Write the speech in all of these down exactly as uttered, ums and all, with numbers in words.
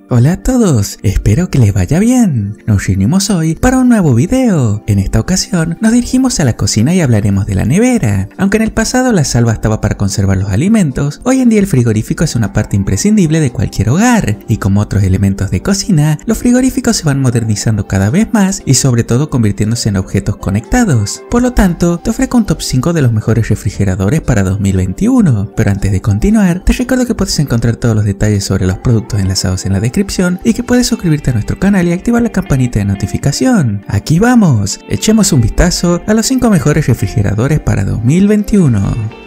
Hola a todos, espero que les vaya bien. Nos reunimos hoy para un nuevo video. En esta ocasión nos dirigimos a la cocina y hablaremos de la nevera. Aunque en el pasado la sal bastaba para conservar los alimentos, hoy en día el frigorífico es una parte imprescindible de cualquier hogar. Y como otros elementos de cocina, los frigoríficos se van modernizando cada vez más y sobre todo convirtiéndose en objetos conectados. Por lo tanto, te ofrezco un top cinco de los mejores refrigeradores para dos mil veintiuno. Pero antes de continuar, te recuerdo que puedes encontrar todos los detalles sobre los productos enlazados en la descripción y que puedes suscribirte a nuestro canal y activar la campanita de notificación. Aquí vamos, echemos un vistazo a los cinco mejores refrigeradores para dos mil veintiuno.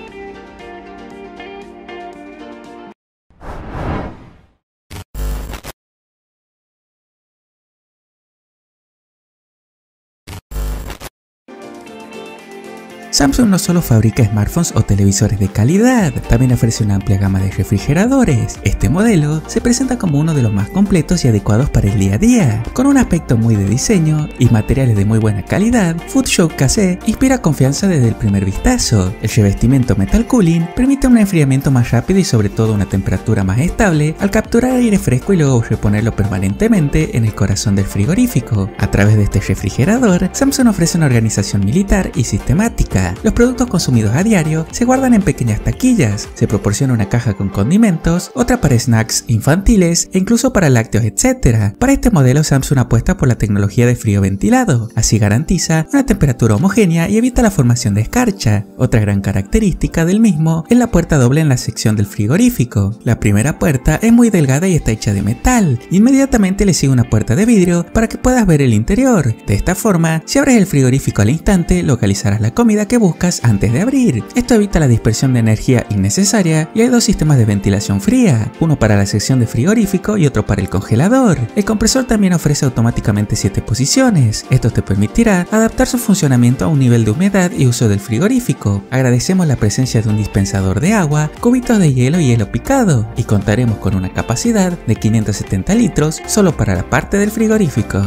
Samsung no solo fabrica smartphones o televisores de calidad, también ofrece una amplia gama de refrigeradores. Este modelo se presenta como uno de los más completos y adecuados para el día a día. Con un aspecto muy de diseño y materiales de muy buena calidad, Foodshock K C inspira confianza desde el primer vistazo. El revestimiento Metal Cooling permite un enfriamiento más rápido y sobre todo una temperatura más estable al capturar aire fresco y luego reponerlo permanentemente en el corazón del frigorífico. A través de este refrigerador, Samsung ofrece una organización militar y sistemática. Los productos consumidos a diario se guardan en pequeñas taquillas, se proporciona una caja con condimentos, otra para snacks infantiles e incluso para lácteos, etcétera. Para este modelo Samsung apuesta por la tecnología de frío ventilado, así garantiza una temperatura homogénea y evita la formación de escarcha. Otra gran característica del mismo es la puerta doble en la sección del frigorífico. La primera puerta es muy delgada y está hecha de metal. Inmediatamente le sigue una puerta de vidrio para que puedas ver el interior. De esta forma, si abres el frigorífico al instante, localizarás la comida que buscas antes de abrir. Esto evita la dispersión de energía innecesaria y hay dos sistemas de ventilación fría, uno para la sección de frigorífico y otro para el congelador. El compresor también ofrece automáticamente siete posiciones. Esto te permitirá adaptar su funcionamiento a un nivel de humedad y uso del frigorífico. Agradecemos la presencia de un dispensador de agua, cubitos de hielo y hielo picado, y contaremos con una capacidad de quinientos setenta litros solo para la parte del frigorífico.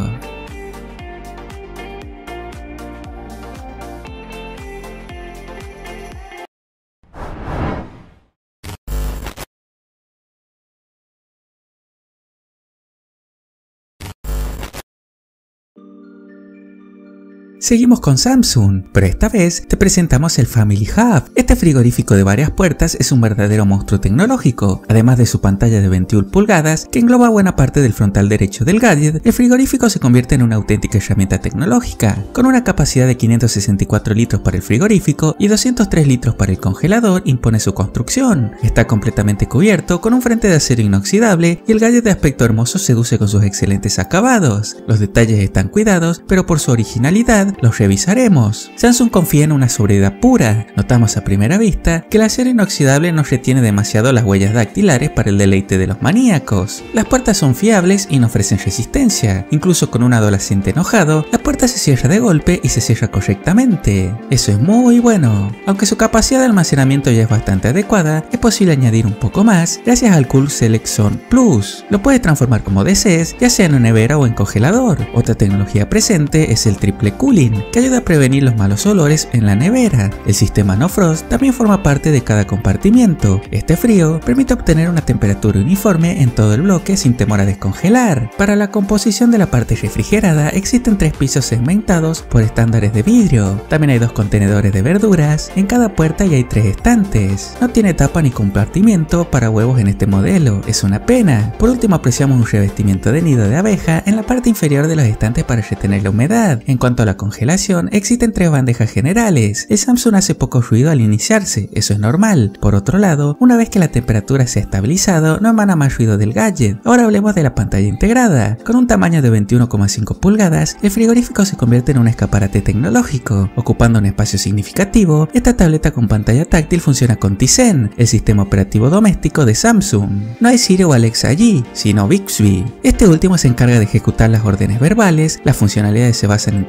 Seguimos con Samsung, pero esta vez te presentamos el Family Hub. Este frigorífico de varias puertas es un verdadero monstruo tecnológico. Además de su pantalla de veintiuna pulgadas, que engloba buena parte del frontal derecho del gadget, el frigorífico se convierte en una auténtica herramienta tecnológica. Con una capacidad de quinientos sesenta y cuatro litros para el frigorífico y doscientos tres litros para el congelador, impone su construcción. Está completamente cubierto con un frente de acero inoxidable y el gadget de aspecto hermoso seduce con sus excelentes acabados. Los detalles están cuidados, pero por su originalidad los revisaremos. Samsung confía en una sobriedad pura. Notamos a primera vista que el acero inoxidable no retiene demasiado las huellas dactilares para el deleite de los maníacos. Las puertas son fiables y no ofrecen resistencia. Incluso con un adolescente enojado, la puerta se cierra de golpe y se cierra correctamente. Eso es muy bueno. Aunque su capacidad de almacenamiento ya es bastante adecuada, es posible añadir un poco más gracias al Cool Select Zone Plus. Lo puedes transformar como desees, ya sea en una nevera o en congelador. Otra tecnología presente es el Triple Cooling, que ayuda a prevenir los malos olores en la nevera. El sistema No Frost también forma parte de cada compartimiento. Este frío permite obtener una temperatura uniforme en todo el bloque sin temor a descongelar. Para la composición de la parte refrigerada existen tres pisos segmentados por estándares de vidrio. También hay dos contenedores de verduras en cada puerta y hay tres estantes. No tiene tapa ni compartimiento para huevos en este modelo, es una pena. Por último apreciamos un revestimiento de nido de abeja en la parte inferior de los estantes para retener la humedad. En cuanto a la congelación, existen tres bandejas generales. El Samsung hace poco ruido al iniciarse, eso es normal. Por otro lado, una vez que la temperatura se ha estabilizado, no emana más ruido del gadget. Ahora hablemos de la pantalla integrada. Con un tamaño de veintiuno coma cinco pulgadas, el frigorífico se convierte en un escaparate tecnológico. Ocupando un espacio significativo, esta tableta con pantalla táctil funciona con Tizen, el sistema operativo doméstico de Samsung. No hay Siri o Alexa allí, sino Bixby. Este último se encarga de ejecutar las órdenes verbales. Las funcionalidades se basan en tres elementos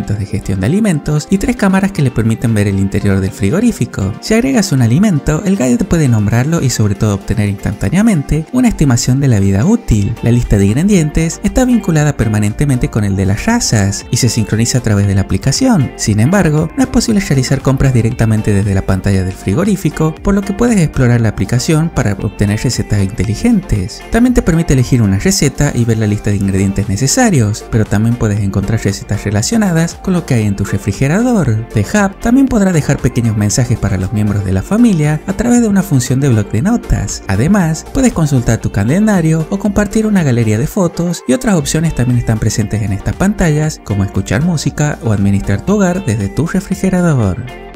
elementos de gestión de alimentos y tres cámaras que le permiten ver el interior del frigorífico. Si agregas un alimento, el gadget puede nombrarlo y sobre todo obtener instantáneamente una estimación de la vida útil. La lista de ingredientes está vinculada permanentemente con el de las razas y se sincroniza a través de la aplicación. Sin embargo, no es posible realizar compras directamente desde la pantalla del frigorífico, por lo que puedes explorar la aplicación para obtener recetas inteligentes. También te permite elegir una receta y ver la lista de ingredientes necesarios, pero también puedes encontrar recetas relacionadas con lo que hay en tu refrigerador. The Hub también podrá dejar pequeños mensajes para los miembros de la familia a través de una función de bloc de notas. Además, puedes consultar tu calendario o compartir una galería de fotos, y otras opciones también están presentes en estas pantallas, como escuchar música o administrar tu hogar desde tu refrigerador.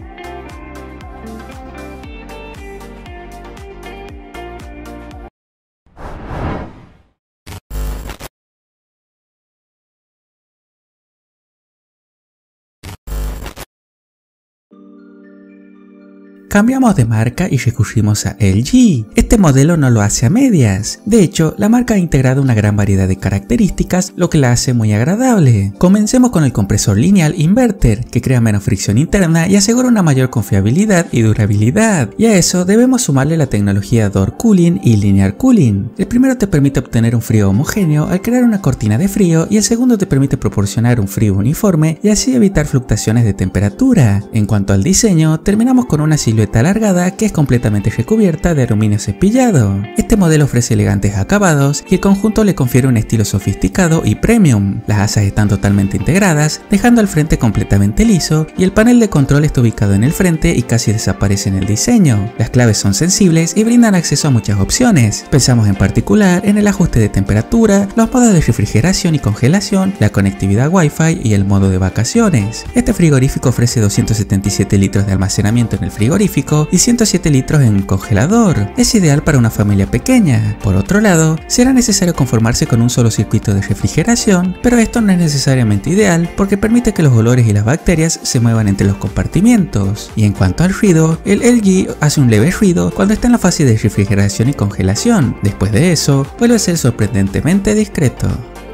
Cambiamos de marca y recurrimos a L G. Este modelo no lo hace a medias. De hecho, la marca ha integrado una gran variedad de características, lo que la hace muy agradable. Comencemos con el compresor lineal inverter, que crea menos fricción interna y asegura una mayor confiabilidad y durabilidad. Y a eso debemos sumarle la tecnología Door Cooling y Linear Cooling. El primero te permite obtener un frío homogéneo al crear una cortina de frío, y el segundo te permite proporcionar un frío uniforme y así evitar fluctuaciones de temperatura. En cuanto al diseño, terminamos con una silueta alargada que es completamente recubierta de aluminio cepillado. Este modelo ofrece elegantes acabados y el conjunto le confiere un estilo sofisticado y premium. Las asas están totalmente integradas, dejando el frente completamente liso, y el panel de control está ubicado en el frente y casi desaparece en el diseño. Las claves son sensibles y brindan acceso a muchas opciones. Pensamos en particular en el ajuste de temperatura, los modos de refrigeración y congelación, la conectividad Wi-Fi y el modo de vacaciones. Este frigorífico ofrece doscientos setenta y siete litros de almacenamiento en el frigorífico y ciento siete litros en el congelador. Es ideal para una familia pequeña. Por otro lado, será necesario conformarse con un solo circuito de refrigeración, pero esto no es necesariamente ideal porque permite que los olores y las bacterias se muevan entre los compartimientos. Y en cuanto al ruido, el L G hace un leve ruido cuando está en la fase de refrigeración y congelación. Después de eso, vuelve a ser sorprendentemente discreto.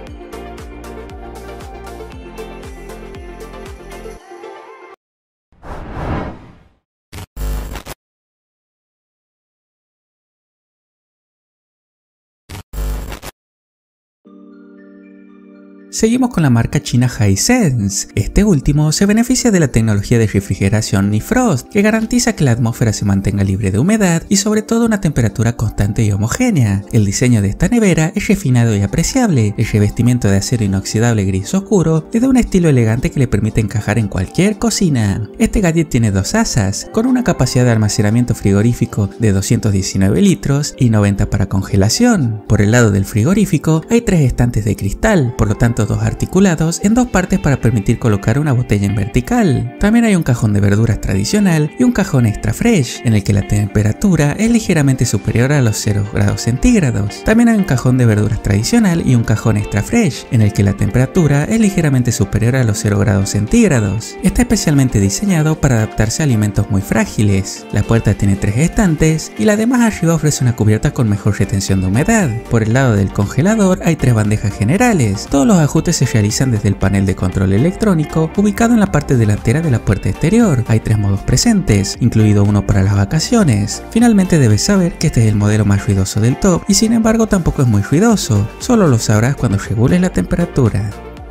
Seguimos con la marca china Hisense. Este último se beneficia de la tecnología de refrigeración Nifrost, que garantiza que la atmósfera se mantenga libre de humedad y sobre todo una temperatura constante y homogénea. El diseño de esta nevera es refinado y apreciable. El revestimiento de acero inoxidable gris oscuro le da un estilo elegante que le permite encajar en cualquier cocina. Este gadget tiene dos asas, con una capacidad de almacenamiento frigorífico de doscientos diecinueve litros y noventa para congelación. Por el lado del frigorífico hay tres estantes de cristal, por lo tanto dos articulados en dos partes para permitir colocar una botella en vertical. También hay un cajón de verduras tradicional y un cajón extra fresh, en el que la temperatura es ligeramente superior a los cero grados centígrados. También hay un cajón de verduras tradicional y un cajón extra fresh, en el que la temperatura es ligeramente superior a los cero grados centígrados. Está especialmente diseñado para adaptarse a alimentos muy frágiles. La puerta tiene tres estantes y la de más arriba ofrece una cubierta con mejor retención de humedad. Por el lado del congelador hay tres bandejas generales. Todos los ajustes se realizan desde el panel de control electrónico ubicado en la parte delantera de la puerta exterior. Hay tres modos presentes, incluido uno para las vacaciones. Finalmente debes saber que este es el modelo más ruidoso del top y sin embargo tampoco es muy ruidoso, solo lo sabrás cuando regules la temperatura.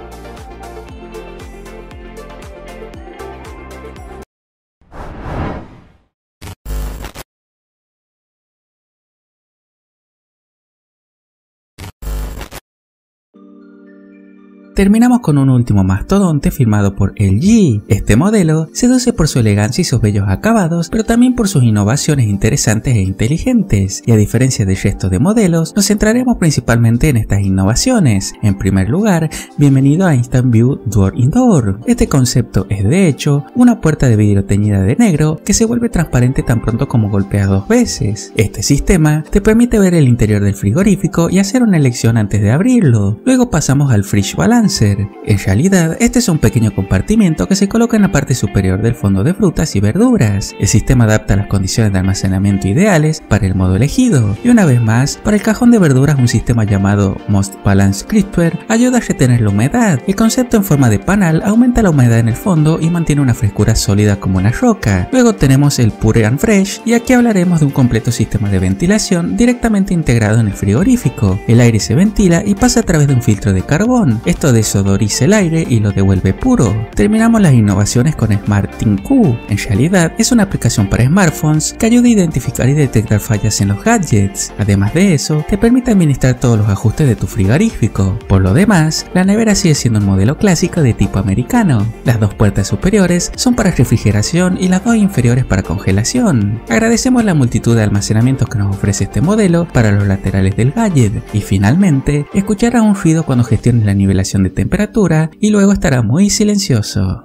Terminamos con un último mastodonte firmado por L G. Este modelo seduce por su elegancia y sus bellos acabados, pero también por sus innovaciones interesantes e inteligentes. Y a diferencia del resto de modelos, nos centraremos principalmente en estas innovaciones. En primer lugar, bienvenido a Instant View Door Indoor. Este concepto es de hecho una puerta de vidrio teñida de negro que se vuelve transparente tan pronto como golpeas dos veces. Este sistema te permite ver el interior del frigorífico y hacer una elección antes de abrirlo. Luego pasamos al Fridge Balance, cáncer. En realidad, este es un pequeño compartimiento que se coloca en la parte superior del fondo de frutas y verduras. El sistema adapta las condiciones de almacenamiento ideales para el modo elegido, y una vez más, para el cajón de verduras un sistema llamado Most Balanced Crisper ayuda a retener la humedad. El concepto en forma de panal aumenta la humedad en el fondo y mantiene una frescura sólida como una roca. Luego tenemos el Pure and Fresh, y aquí hablaremos de un completo sistema de ventilación directamente integrado en el frigorífico. El aire se ventila y pasa a través de un filtro de carbón. Esto desodoriza el aire y lo devuelve puro. Terminamos las innovaciones con SmartThinQ. En realidad es una aplicación para smartphones que ayuda a identificar y detectar fallas en los gadgets. Además de eso, te permite administrar todos los ajustes de tu frigorífico. Por lo demás, la nevera sigue siendo un modelo clásico de tipo americano. Las dos puertas superiores son para refrigeración y las dos inferiores para congelación. Agradecemos la multitud de almacenamientos que nos ofrece este modelo para los laterales del gadget. Y finalmente, escucharás un ruido cuando gestiones la nivelación de temperatura y luego estará muy silencioso.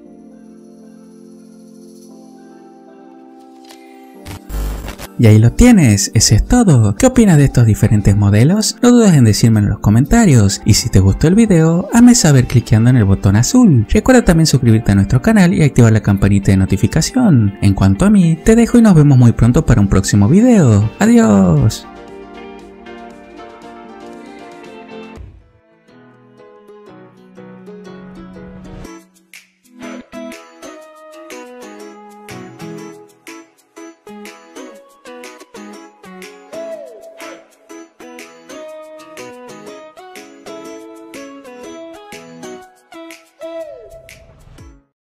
Y ahí lo tienes, eso es todo. ¿Qué opinas de estos diferentes modelos? No dudes en decirme en los comentarios, y si te gustó el video, hazme saber cliqueando en el botón azul. Recuerda también suscribirte a nuestro canal y activar la campanita de notificación. En cuanto a mí, te dejo y nos vemos muy pronto para un próximo video. Adiós.